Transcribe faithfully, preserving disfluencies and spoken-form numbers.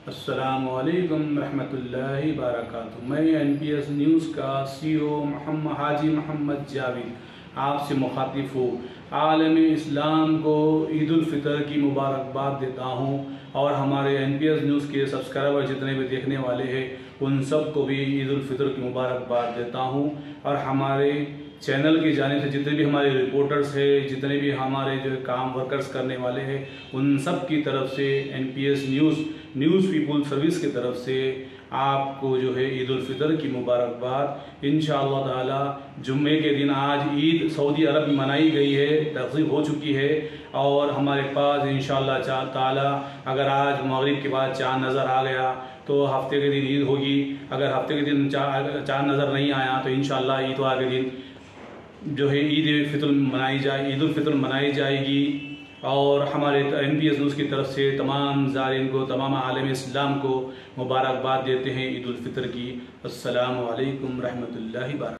अस्सलामुअलैकुम रहमतुल्लाहि बारकातुहू। मैं एन पी एस न्यूज़ का सी ओ मोहम्मद हाजी मोहम्मद जावेद आपसे मुखातिब हूँ। आलम इस्लाम को ईद उल फितर की मुबारकबाद देता हूँ और हमारे एन पी एस न्यूज़ के सब्सक्राइबर जितने भी देखने वाले हैं उन सब को भी ईद उल फितर की मुबारकबाद देता हूँ। और हमारे चैनल की जानिब से जितने भी हमारे रिपोर्टर्स हैं, जितने भी हमारे जो काम वर्कर्स करने वाले हैं, उन सब की तरफ से N P S news news people service की तरफ से आपको जो है ईद उल फितर की मुबारकबाद। इंशाअल्लाह ताला जुम्मे के दिन आज ईद सऊदी अरब में मनाई गई है, तक़सीम हो चुकी है और हमारे पास इंशाअल्लाह ताला अगर आज मगरिब के बाद चाँद नज़र आ गया तो हफ्ते के दिन ईद होगी। अगर हफ्ते के दिन चाँद नज़र नहीं आया तो इंशाअल्लाह इतवार के दिन जो है ईद उल फितर मनाई जाए ईद उल फितर मनाई जाएगी। और हमारे एन पी एस न्यूज़ की तरफ से तमाम ज़ारिन को, तमाम आलम इस्लाम को मुबारकबाद देते हैं ईद उल फितर की। अस्सलामु अलैकुम रहमतुल्लाहि व बरकातहू।